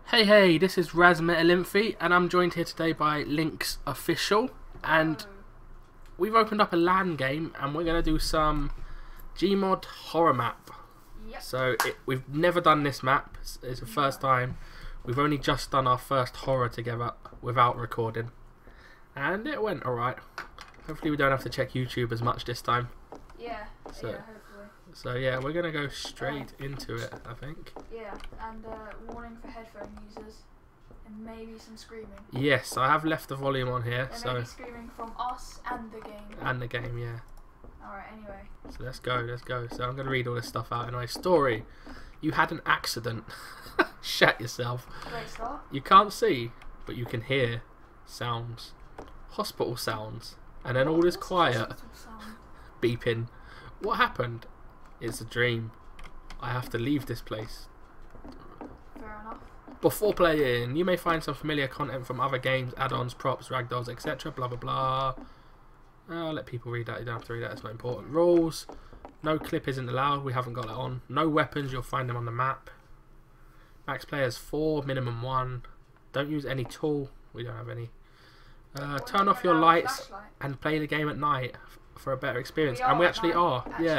Hey, this is RaS-Metalinfy, and I'm joined here today by LynxOfficial, and we've opened up a LAN game, and we're going to do some GMOD horror map. Yep. So we've never done this map, it's the first time. We've only just done our first horror together without recording, and it went alright. Hopefully we don't have to check YouTube as much this time. Yeah, So, hopefully. So yeah, we're going to go straight into it, I think. Yeah, and warning for headphone users, and maybe some screaming. Yes, I have left the volume on here. There So may be screaming from us and the game. and the game, yeah. Alright, anyway. So let's go. So I'm going to read all this stuff out. Anyway, story. You had an accident. Shat yourself. Great start. You can't see, but you can hear sounds. Hospital sounds. And then all is What's quiet. a hospital sound? Beeping. What happened? It's a dream. I have to leave this place. Fair enough. Before playing, you may find some familiar content from other games, add-ons, props, ragdolls, etc. Blah blah blah. I'll let people read that. You don't have to read that. It's not important. Rules. No clip isn't allowed. We haven't got that on. No weapons. You'll find them on the map. Max players 4, minimum 1. Don't use any tool. We don't have any. Turn off your lights and play the game at night for a better experience. And we actually are. Yeah.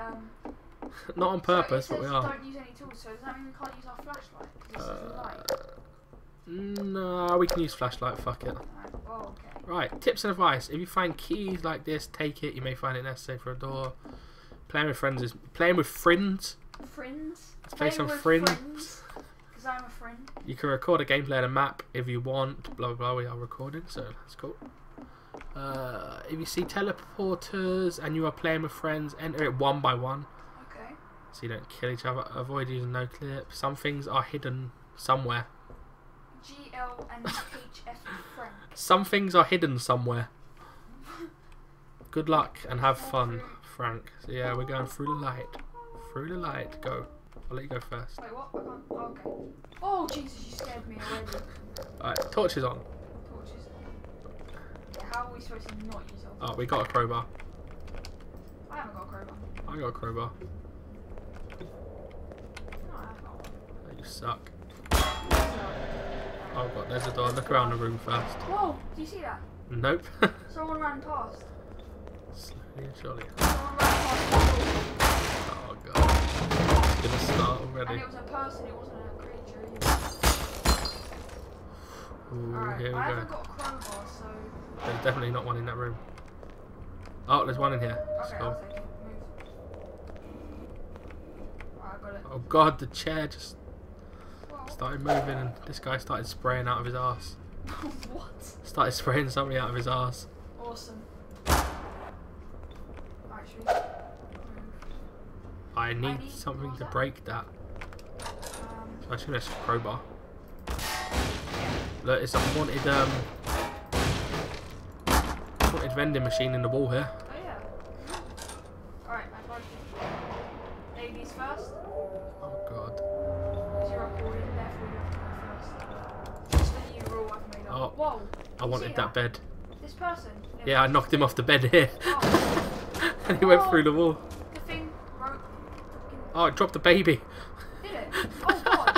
Not on purpose, but we are. Don't use any tools, so does that mean we can't use our flashlight? 'Cause this is light. No, we can use flashlight. Fuck it. Oh, okay. Right, tips and advice. If you find keys like this, take it. You may find it necessary for a door. Playing with friends is playing with friends. Friends. Let's play some friends. Because I'm a friend. You can record a gameplay and a map if you want. Blah blah blah. We are recording, so that's cool. If you see teleporters and you are playing with friends, enter it one by one. Okay. So you don't kill each other. Avoid using no clip. Some things are hidden somewhere. GL and HF Frank. Some things are hidden somewhere. Good luck and have fun, Frank. So yeah, we're going through the light. Through the light. Go. I'll let you go first. Wait, what? I can't. Oh, okay. Oh, Jesus, you scared me already. Alright, torch is on. Torches. Yeah, how are we supposed to not use our torches? Oh, we got a crowbar. I haven't got a crowbar. I got a crowbar. No, I haven't got one. Oh, you suck. Oh god, there's a door. Look around the room first. Whoa! Do you see that? Nope. Someone ran past. Slowly and surely. Someone ran past. Oh god. It's gonna start And already. it was a person, it wasn't a creature either. Ooh, Alright, here we I haven't go. got a crowbar, so... There's definitely not one in that room. Oh, there's one in here. Okay, So, I'll take it. Move. Alright, I got it. oh god, the chair just Whoa. started moving and this guy started spraying out of his arse. What? Started spraying something out of his arse. Awesome. Alright, should we... Move. I need need something to water. break that. So I assume that's a crowbar. Look, it's a haunted vending machine in the wall here. Oh yeah. Alright, I broke it. Ladies first. Oh god. Because you're recording, therefore you have to go first. Just a new rule I've made up. Oh, Whoa! I wanted that bed. This person. Yeah, I knocked him off the bed here. Oh. And he went through the wall. The thing broke. Oh, it dropped the baby. Did it? Oh god!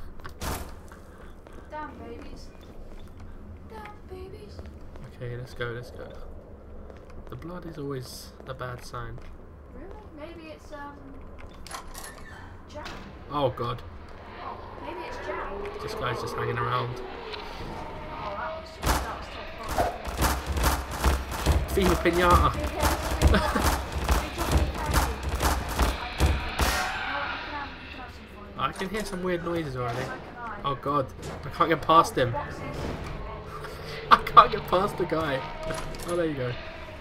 Damn babies. Damn babies. Okay, let's go. The blood is always a bad sign. Really? Maybe it's jam. Oh god. Oh, maybe it's jam. This guy's just hanging around. Oh, that was top. Viva Pinata. I can hear some weird noises already. Oh god, I can't get past him. I can't get past the guy. Oh, there you go.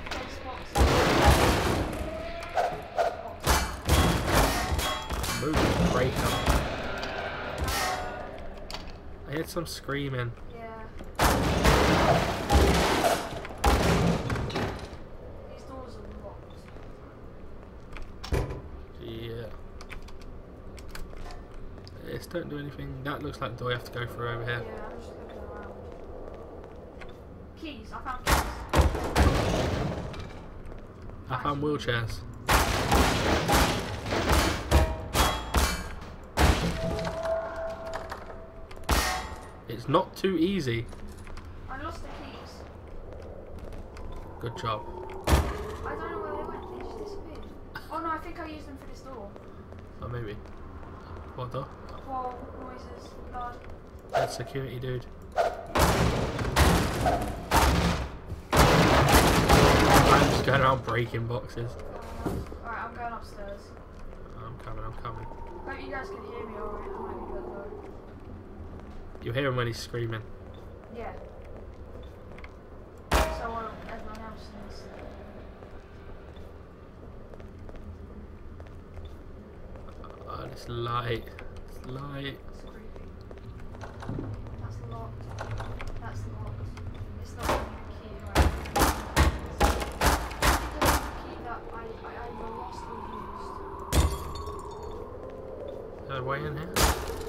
Move, break up. I heard some screaming. These doors are locked. Yeah. This don't do anything. That looks like the door you have to go through over here. Yeah, I'm just looking around. Keys, I found keys. I found wheelchairs. It's not too easy. I lost the keys. Good job. I don't know where they went. They just disappeared. Oh no, I think I used them for this door. Oh, maybe. What door? Whoa, noises, blood. That's security, dude. I'm just going around breaking boxes. Alright, I'm going upstairs. I'm coming. Hope you guys can hear me alright. I might be good though. You hear him when he's screaming. Yeah. So everyone else is. Oh, it's light. It's light. It's creepy. That's locked. That's locked. It's not giving me a key, right? It's a key that I either lost or used. Is there a way in here?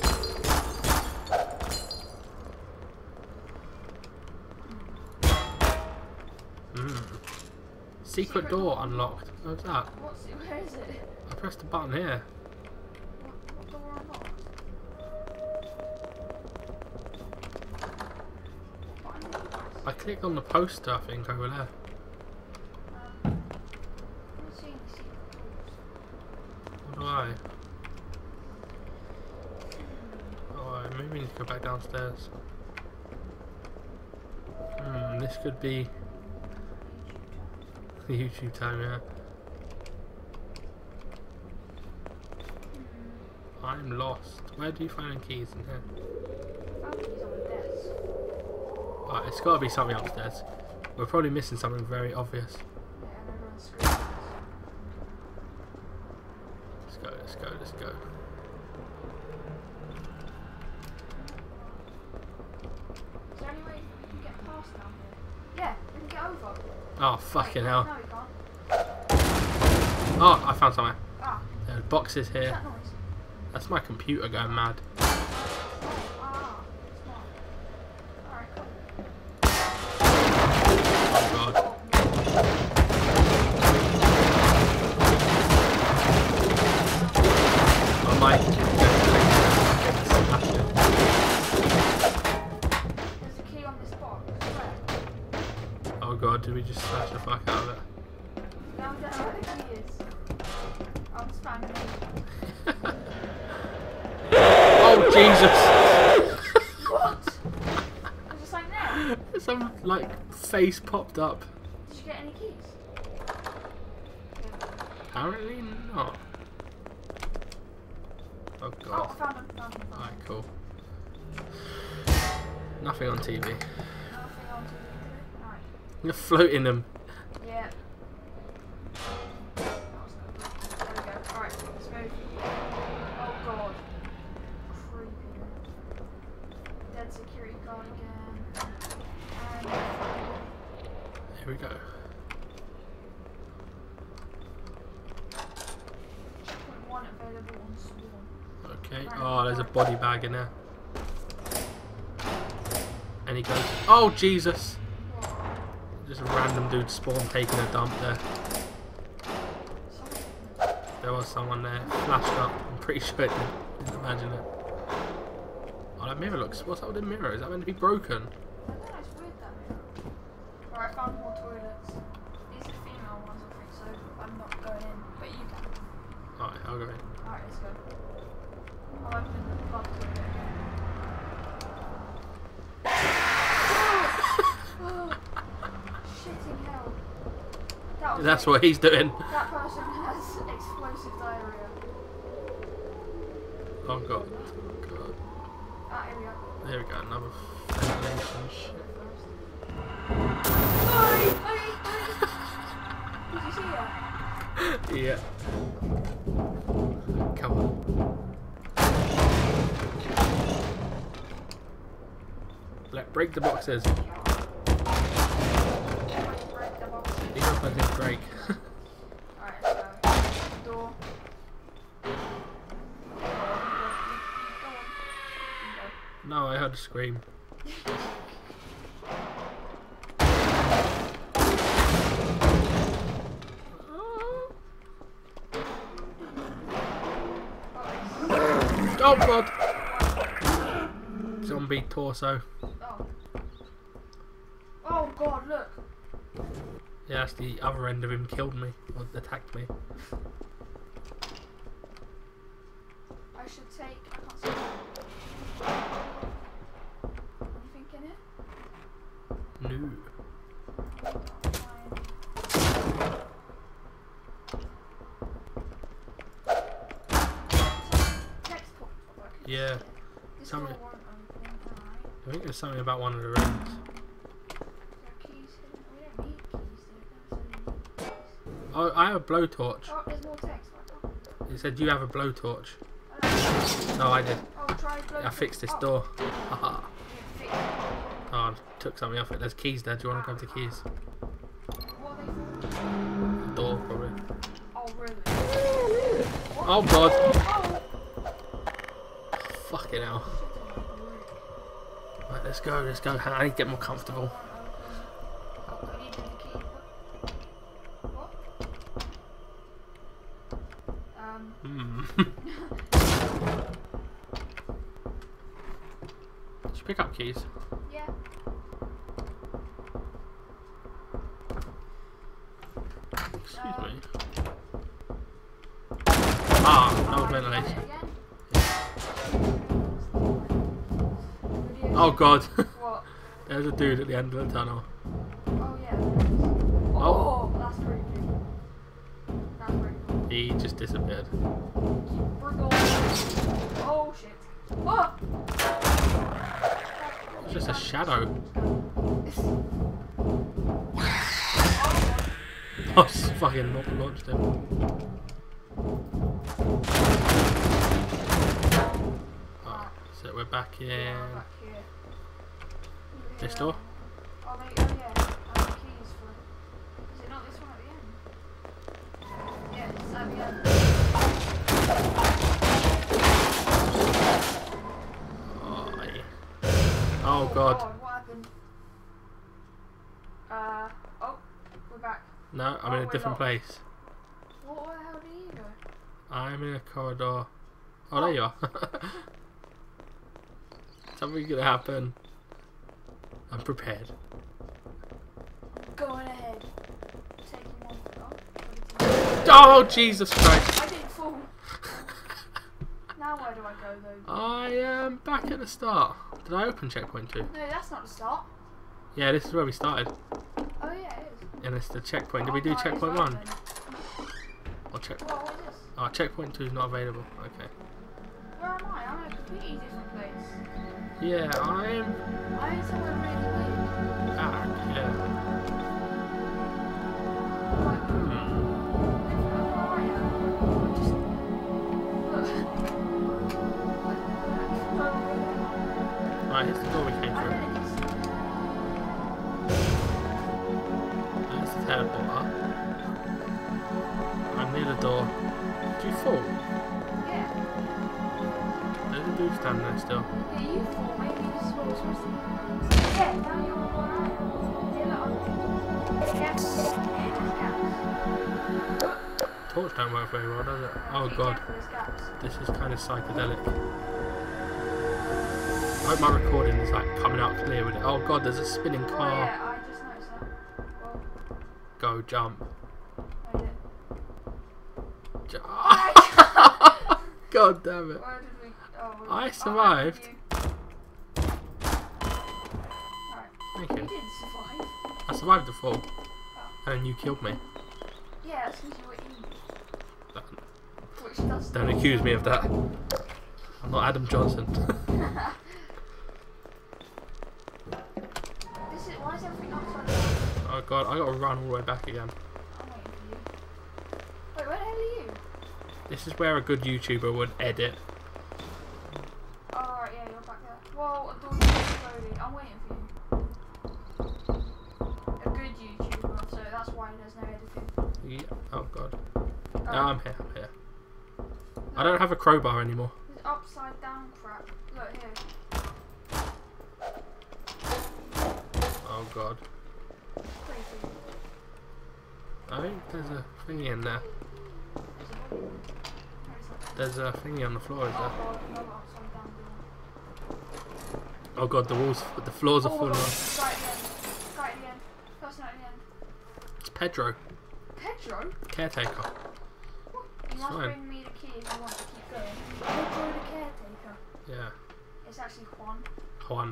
Secret door unlocked. What's that? Where is it? I pressed the button here. What door unlocked? What button? I clicked on the poster, I think, over there. I'm not seeing the secret doors. What do I? Oh, maybe we need to go back downstairs. This could be YouTube time, yeah. I'm lost. Where do you find the keys in here? I found keys on the desk. Right, it's got to be something upstairs. We're probably missing something very obvious. Yeah, and everyone's screaming. Let's go. Is there any way we can get past down here? Yeah, we can get over. Oh, fucking hell. No, we can't. Oh, I found somewhere. Ah, There are boxes what's here. that noise? That's my computer going mad. Ah, smart. Alright, cool. Oh, God. Oh, my. There's a key on this box. Where? Oh, God, did we just smash the fuck out of it? Now we don't know where the key is. I'm spamming it. Oh, Jesus! What? Was it something there? Some, like, face popped up. Did you get any keys? Apparently not. Oh, Oh, God. I found them. Alright, cool. Nothing on TV. Nothing on TV. Alright. You're floating them. Yeah. That was no good. There we go. Alright, let's move. Oh god. Creepy. Dead security guard again. And Here we go. checkpoint 1 available on Swarm. Okay. Oh, there's a body bag in there. And he goes, oh, Jesus! Just a random dude spawn taking a dump there. There was someone there. Flashed up. I'm pretty sure it didn't imagine it. Oh, that mirror looks... What's up with the mirror? Is that meant to be broken? I don't know, it's weird that mirror. Alright, I found more toilets. These are female ones, I think, so I'm not going in, but you can. Alright, I'll go in. Alright, let's go. I'll open the blood toilet again. Oh, shitting hell. That was That's it. what he's doing. That person has explosive diarrhea. Oh, God. Oh, God. Ah, here we go. There we go. Another ventilation shit. Did you see her? Yeah. Come on. Break the boxes. Break the box. These are going to break. Alright, let's go. Door. No, I heard a scream. Oh, God. zombie torso. Oh. Oh god, look. Yeah, that's the other end of him killed me, or attacked me. I should take. I can't see. Anything in it? No. Yeah. This Something. door won't open, alright. I think there's something about one of the rooms. There are keys hidden. We don't need keys, do we? Oh, I have a blowtorch. Oh, there's more text. It said you have a blowtorch. Oh, No, I did. try blowtorch. I fixed this Oh. door. Haha. You fixed it. Oh, I took something off it. There's keys there. Do you want to grab the keys? What are they for? The door, probably. Oh, really? Oh, God. Oh! Fucking hell. Right, let's go. Let's go. I need to get more comfortable. Oh, I needed the key. What? Did you pick up keys? Yeah. Excuse me. Ah, no ventilation. Oh God. What? There's a dude at the end of the tunnel. Oh yeah. Oh, that's creepy. That's pretty cool. He just disappeared. Oh shit. Oh! It's just a shadow. Oh, just fucking launched him. Alright, so we're back in. Yeah, back here. This door? Oh, yeah. I have the keys for. Is it not this one at the end? Yeah, it's at the end. Oh God. What happened? Oh, we're back. No, I'm in a different place. What the hell did you go? I'm in a corridor. Oh, there you are. Something's gonna happen. I'm prepared. Going ahead. Taking one. Oh, Jesus Christ. I didn't fall. Now where do I go though? I am back at the start. Did I open checkpoint 2? No, that's not the start. Yeah, this is where we started. Oh yeah, it is. And it's the checkpoint. Did we do no, it is checkpoint right 1? then. Or check? What is this? Oh, checkpoint 2 is not available. Okay. Where am I? I'm in a completely different place. Yeah, I'm I'm in somewhere really weird. back. Yeah. Like, Hmm. where I am. Just look. Right, here's the door we came through. That's the teleporter. I'm near the door. Did you fall? Yeah. There's a dude standing there still. Yeah, you fall. Maybe this is what we're supposed to do. Yeah, now you're on where I am. Yeah, look, Torch don't work very well, does it? Oh God. This is kind of psychedelic. I hope my recording is like coming out clear with it. Oh God, there's a spinning Oh car. yeah, I just noticed that. Well, Go jump. I did. God damn it. Where did we? Oh, I survived. Alright. Thank You you. did survive. I survived the fall. Oh. And you killed me. Yeah, that's because you were in. Which does. Don't accuse me of that. I'm not Adam Johnson. Why is everything upside down? Oh God, I gotta run all the way back again. I'm waiting for you. Wait, where the hell are you? This is where a good YouTuber would edit. Oh, right, yeah, you're back there. Whoa, a door's exploded. I'm waiting for you. A good YouTuber, so that's why there's no editing. Yeah. Oh God. Oh, I'm here. I'm here. I don't have a crowbar anymore. There's upside down crap. Look here. Oh God. Crazy. I think there's a thingy in there. There's a ball. There's a thingy on the floor, is Oh there? god, another upside down door. Oh god, the floors are full of. Right at the end. Right at the end. Person at the end. It's Pedro. Pedro? Caretaker. You must fine. bring me the key if you want to keep going. Pedro the caretaker. Yeah. It's actually Juan. Juan.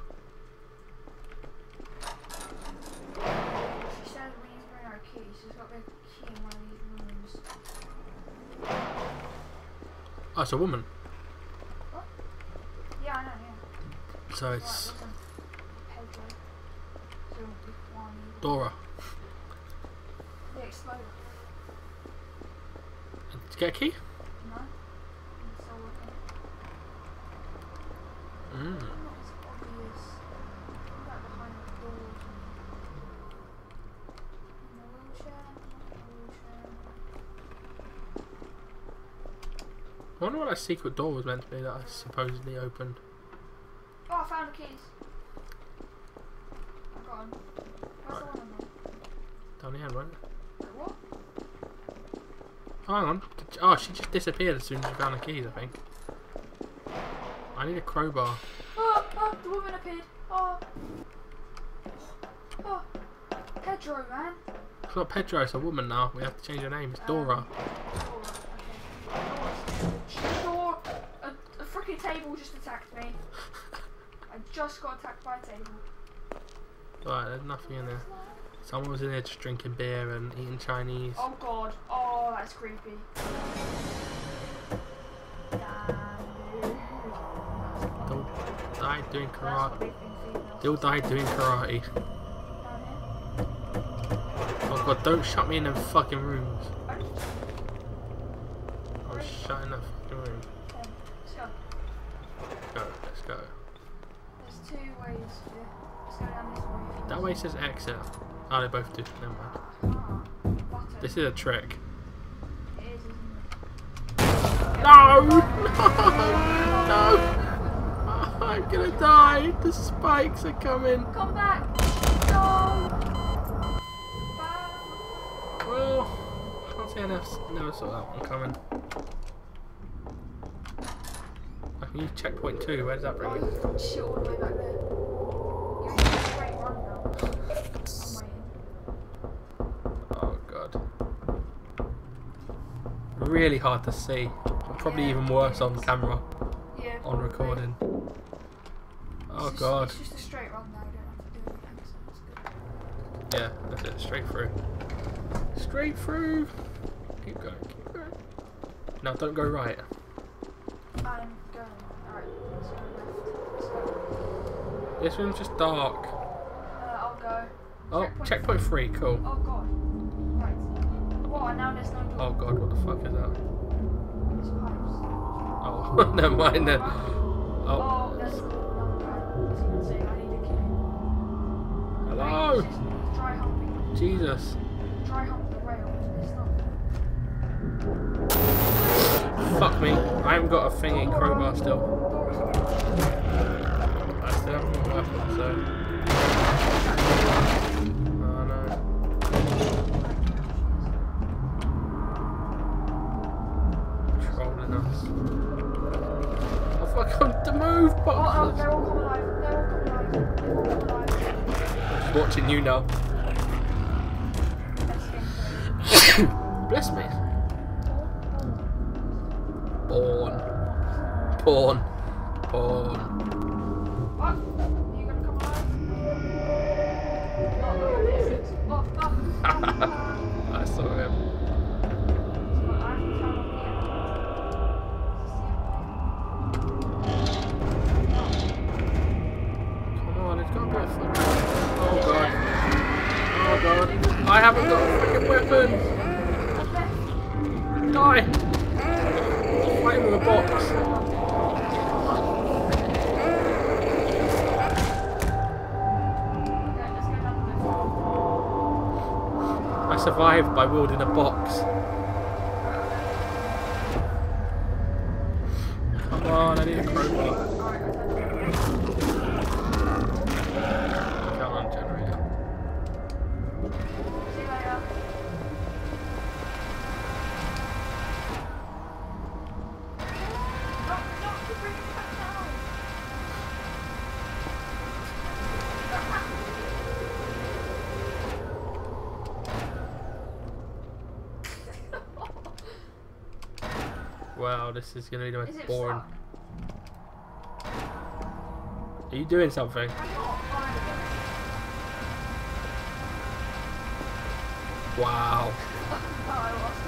She said we need to bring our key. She's got the key in one of these rooms. Oh, it's a woman. What? Yeah, I know, yeah. So Right, it's listen. Pedro. So it won't be Juan either. Dora. The exploder. Did you get a key? No? I'm still looking. Mm. Not as obvious. Right behind the doors. In the wheelchair. Not in the wheelchair. I wonder what that secret door was meant to be that I supposedly opened. Oh, I found the keys. I've got them. Where's the one on there? Down the end, right? Wait, what? Oh, hang on. Oh, she just disappeared as soon as she found the keys, I think. I need a crowbar. Oh, the woman appeared. Oh. Pedro, man. It's not Pedro, it's a woman now. We have to change her name. It's Dora. Dora. A freaking table just attacked me. I just got attacked by a table. Right, there's nothing in there. Someone was in there just drinking beer and eating Chinese. Oh god. Oh, that's creepy. They all died doing That's karate. what they've been feeding us. They all died doing karate. Down Oh god, don't shut me in them fucking rooms. here. I was shut in that fucking room. Let's go. Let's go. There's two ways here. Let's go down this way. That way says exit. Oh, they both do. Never mind. Ah, button. This is a trick. It is, isn't it? No! No! I'm gonna die. The spikes are coming. Come back! No! Back. Well, can't say I never saw that one coming. I can use checkpoint 2. Where does that bring me? Oh, shit, all the way back there. You're in a straight run now. I'm waiting. Oh god. Really hard to see. Probably Yeah, even worse it on is. camera, Yeah, on probably. recording. Oh It's just- god. It's just a straight run now, you don't have to do anything, so that's good. Yeah, that's it. Straight through. Straight through. Keep going. Keep going. No, don't go right. I'm going. Alright, let's go left. Let's go. This room's just dark. I'll go. Oh, checkpoint 3. Cool. Oh god. Right. What? Now there's no door. Oh god, what the fuck is that? There's pipes. Oh, never mind then. Oh, Oh, there's another guy. As you can see, I need a key. hello. Right, just dry humping. Jesus. Dry hump the rail. It's not. Fuck me. I haven't got a thingy crowbar still. Door's I still haven't got a weapon, so. Oh no. Trolling us. Oh fuck, I'm to move Oh, boxes. they're all coming alive. They're all coming alive. They're all coming alive. I'm just watching you now. Let's get Bless me. Born. Porn. Porn. What? Are you gonna come alive? Oh, this is. Oh, I saw him. So I can tell on Come on, it's got to be a fucking. Oh god. Oh god. I haven't got a fucking weapon. Die. I'm fighting with a box. I survived by wielding a box. Come on, I need a crowbar. Count on generator. See you later. No, keep bringing it back down. well, this is going to be the Is most it boring. stuck? Are you doing something? I'm not fine with Wow. it. Oh, I lost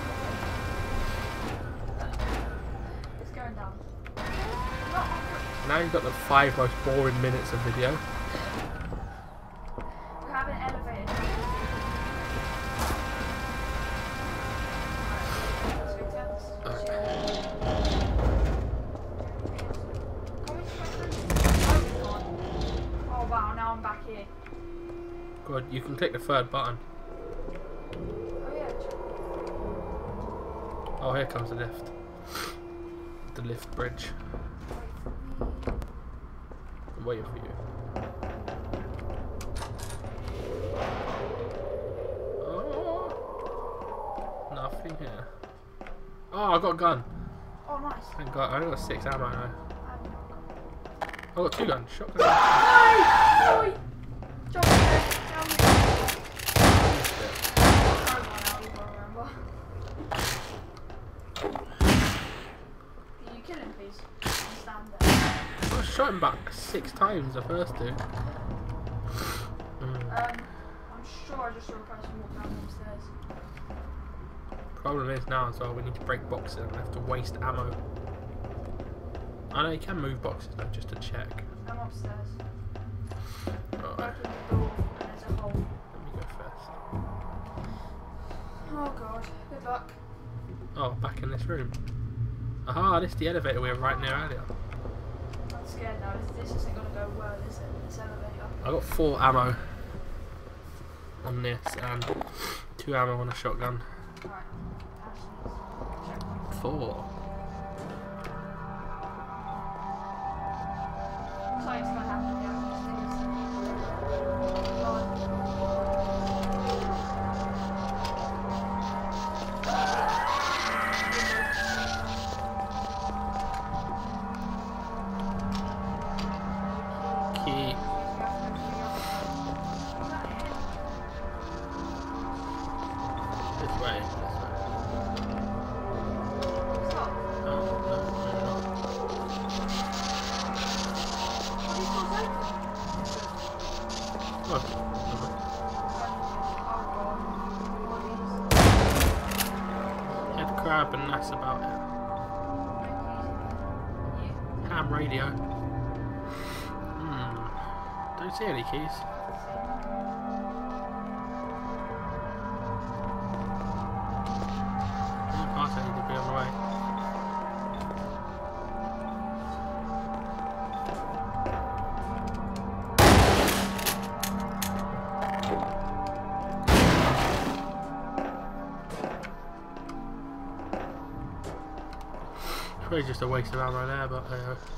it. It's going down. Not Now you've got the 5 most boring minutes of video. we have an elevator. Oh wow, now I'm back here. Good, you can click the third button. Oh yeah. Oh, here comes the lift. The lift bridge. I'm waiting for you. Oh, nothing here. Oh, I got a gun. Oh nice. Thank God, I only got 6 ammo now. I got 2 guns. Shotgun. No! No! Jump there. Down there. Can you kill him, please? Stand there. I shot him back 6 times the first 2. I'm sure I just saw a person walk down them stairs. Problem is now as well, we need to break boxes and we have to waste ammo. I know you can move boxes though, just to check. I'm upstairs. Alright, Open the door and there's a hole. let me go first. Oh god, good luck. Oh, back in this room. Aha, this is the elevator we were right near earlier. I'm scared now. This isn't going to go well, is it? This elevator. I got 4 ammo on this and 2 ammo on a shotgun. Right. Ashley's checkpoint. 4. Something's going to happen here. God. Key. This way. Stop. Oh, no, maybe not. What are these doors open? Oh, never mind. Oh god. What Head crab and that's about it. are these? Ham radio. Don't see any keys. Any parts I need to be on the way. It's probably just a waste of ammo there, but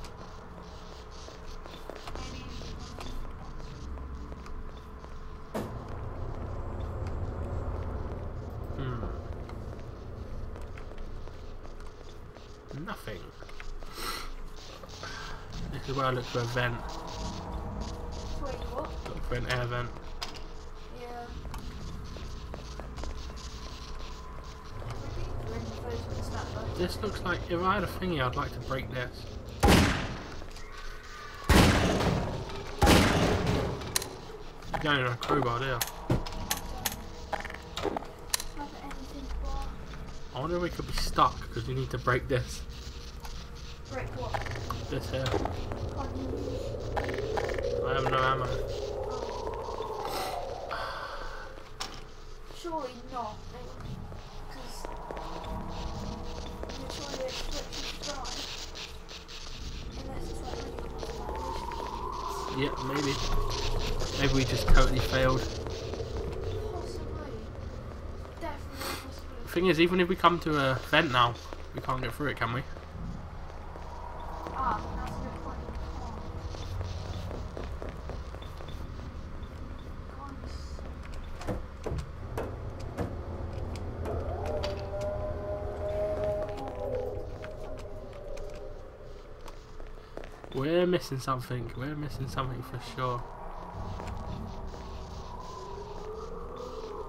nothing. This is where I look for a vent. Wait, what? Look for an air vent. Yeah. We're in the first with the snapper. This looks like if I had a thingy, I'd like to break this. You don't even have a crowbar, do you? Have anything for I wonder if we could be stuck because we need to break this. break what? This here. Can't you I have no ammo. Surely not. Because you're trying to expect you to die. Unless it's like really Yeah, maybe. Maybe we just totally failed. possibly. Definitely possibly. Thing is, even if we come to a vent now, we can't get through it, can we? Ah, that's a good point. We're missing something. We're missing something for sure.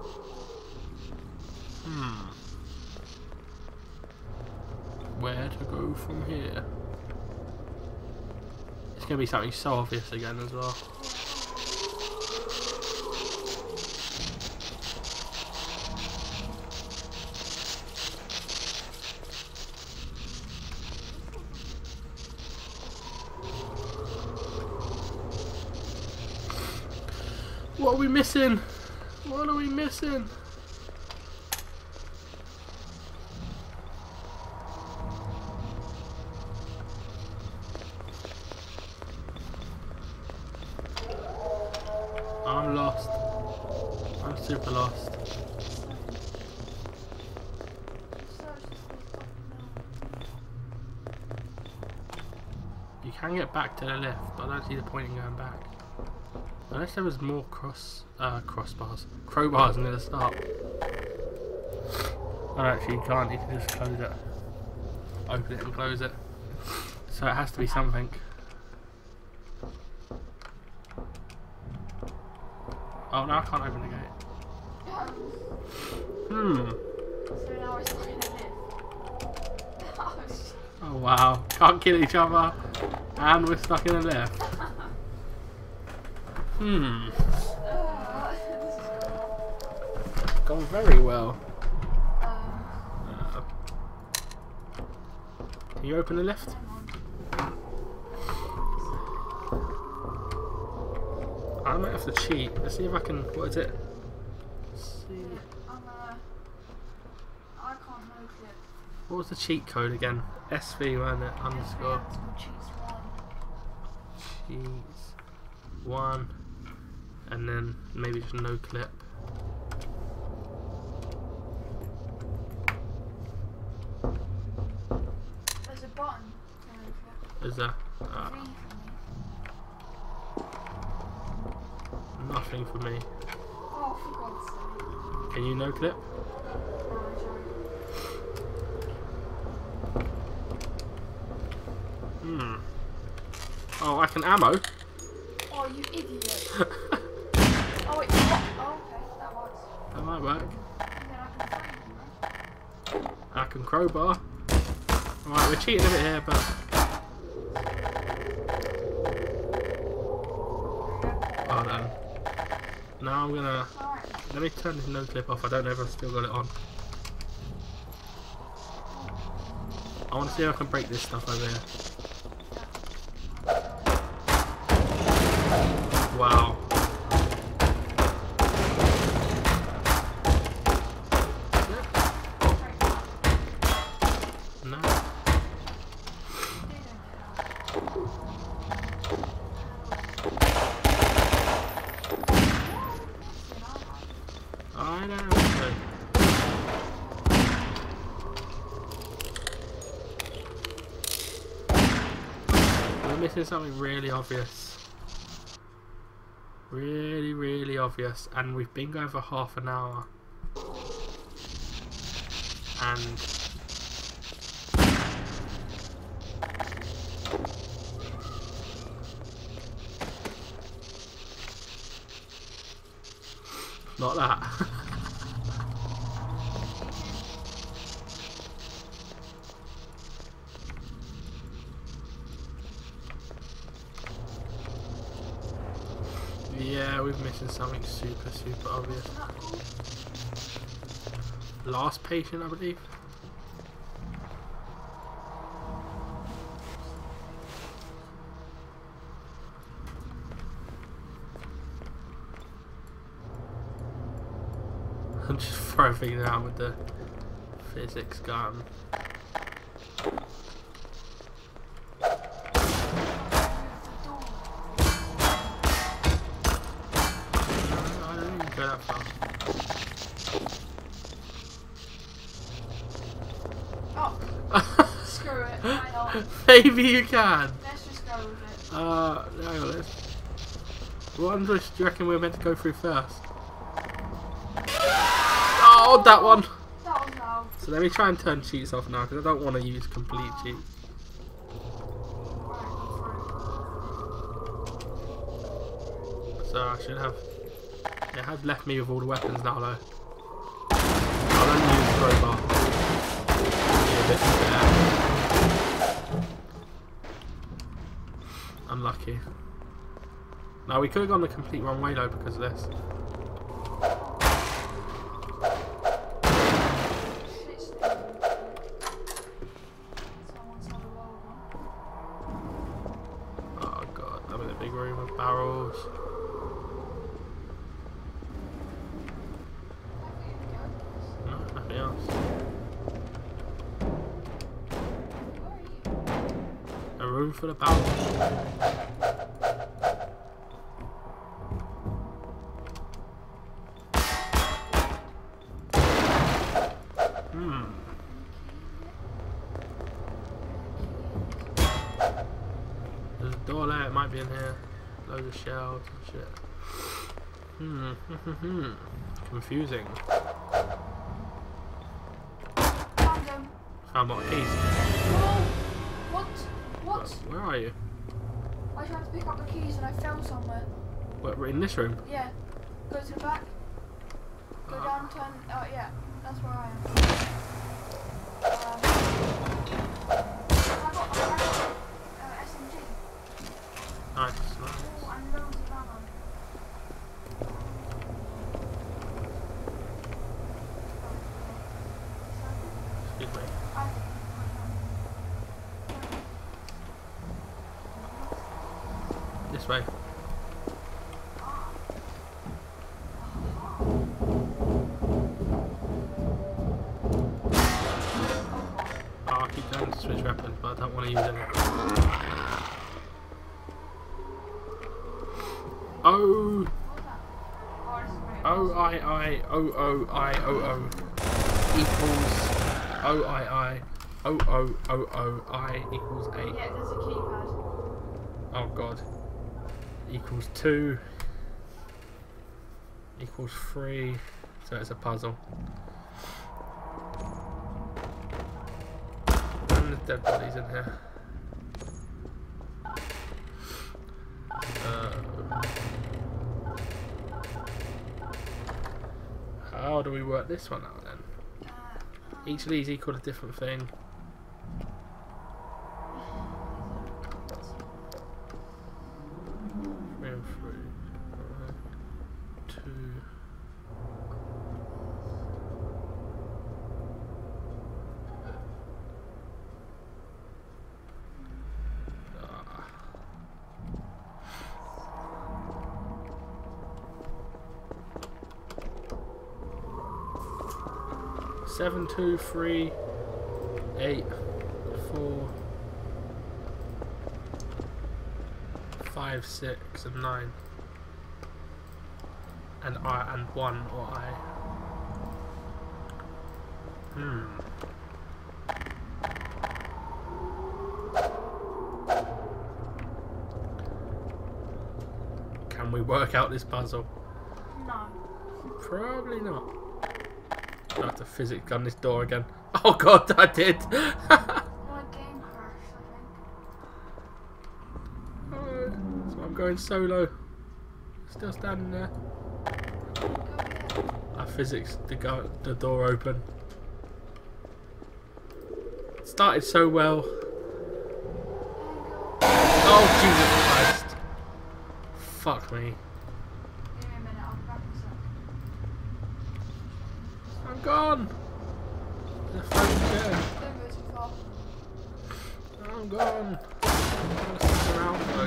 Where to go? move from here? It's going to be something so obvious again as well. What are we missing? What are we missing? I'm lost. I'm super lost. You can get back to the left, but I don't see the point in going back. Unless there was more crowbars near the start. Oh, actually you can't, you can just close it. Open it and close it. So it has to be something. Oh, no, I can't open the gate. So now we're stuck in a lift. Oh, shit. Oh wow, can't kill each other and we're stuck in a lift. This is Gone very well. Can you open the lift? I might have to cheat. Let's see if I can. What is it? Let's see. I can't no clip. What was the cheat code again? SV, wasn't it? Underscore. Cheats 1. And then maybe just no clip. There's a button for no clip. Is there? V for me. Nothing for me. Oh, for God's sake. Can you no clip? No, sorry. Oh, I can ammo. Oh, you idiot. Oh, wait, what? Oh, okay, that works. That might work. And then I can find you, right? I can crowbar. Alright, we're cheating a bit here, but. Oh no. Now I'm gonna. Alright. Let me turn this no clip off. I don't know if I've still got it on. I want to see if I can break this stuff over here. Wow. No. I know. We're missing something really obvious. Really obvious, and we've been going for half an hour. And not that. Yeah, we're missing something super obvious. Last patient, I believe. I'm just throwing things out with the physics gun. Go that far. Oh, screw it. Why not? Maybe you can. Let's just go with it. No, let's. What do you reckon we're meant to go through first? Oh, that one. That was loud. So let me try and turn cheats off now because I don't want to use complete cheat. So I should have. It has left me with all the weapons now though. I'll only use the crowbar. Be a bit fair. Unlucky. No, we could have gone the complete wrong way though because of this. Shit's someone's had a roll one. Oh god, I'm in a big room with barrels. No, nothing else. Where are you? A room full of barrels. There's a door there, it might be in here. Loads of shells and shit. Confusing. Found them. Found what? Keys? Whoa! What? Where are you? I tried to pick up the keys and I fell somewhere. What, we're in this room? Yeah. Go to the back. Go down, turn. Oh, yeah. That's where I am. I got SMG. Nice, nice. Oh, and loads of ammo. Excuse me. I This way. I keep going to switch weapons, but I don't want to use it. Oh! O-I-I-O-O-I-O-O equals O-I-I O-O-O-O-I equals 8. Yeah, there's a keypad. Oh god. Equals 2 equals 3, so it's a puzzle. And there's dead bodies in here. How do we work this one out then? Each of these equal a different thing. Seven, 2, 3, 8, 4, 5, 6, and 9, and I and 1 or I. Can we work out this puzzle? No. Probably not. I have to physics gun this door again. Oh god, I did! My game crashed, I think. So I'm going solo. Still standing there. Go here. I physics the door open. It started so well. Oh Jesus Christ! Fuck me. Give me a minute, I'll be back in a sec. I'm gone! The fucking chair. Don't go too far. I'm gone. I'm gonna stick around though.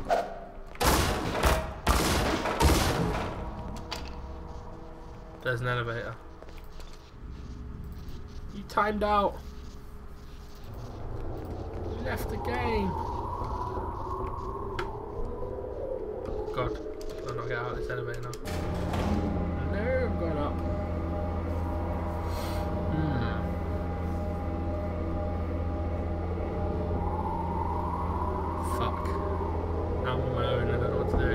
There's an elevator. You timed out. You left the game. God, can I not get out of this elevator now? No, I'm going up. Fuck. Now I'm on my own, I don't know what to do.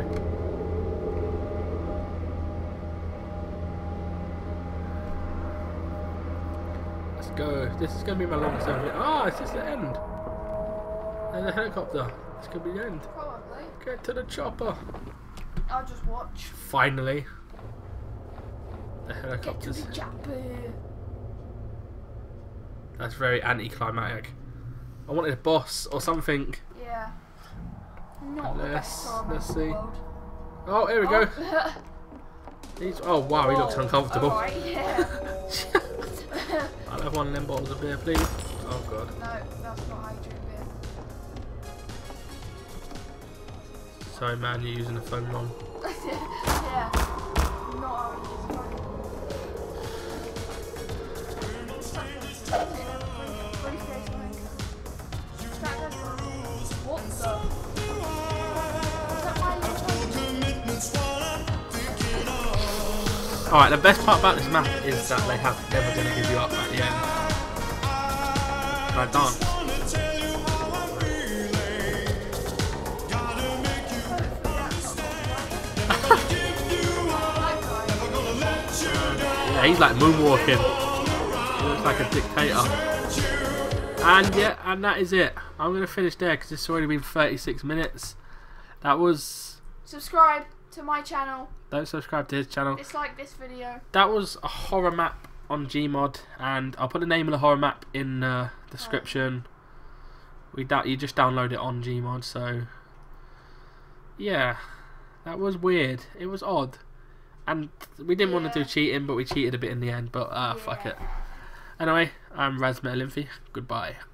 Let's go. This is going to be my longest ever. Ah, it's just the end. There's a helicopter. This could be the end. Probably. Get to the chopper. I'll just watch. Finally. The Get to helicopters. the chopper. That's very anticlimactic. I wanted a boss or something. Yeah. Not the best horror map let's in the see. world. Oh, here we go. Oh wow, he looks Whoa, uncomfortable. Alright, yeah. I'll have one of them bottles of beer, please. Oh god. No, that's not how you drink beer. Sorry man, you're using the phone wrong. Yeah. Not how you use phone. What the? Is that why you Alright, the best part about this map is that they have never going to give you up at the end. Can I dance? Yeah, he's like moonwalking. He looks like a dictator. And yeah, and that is it. I'm going to finish there because it's already been 36 minutes. That was... Subscribe to my channel. Don't subscribe to his channel. Dislike this video. That was a horror map on GMOD, and I'll put the name of the horror map in the description. You just download it on GMOD, so yeah, that was weird. It was odd, and we didn't want to do cheating, but we cheated a bit in the end. But fuck it. Anyway, I'm RaS-Metalinfy. Goodbye.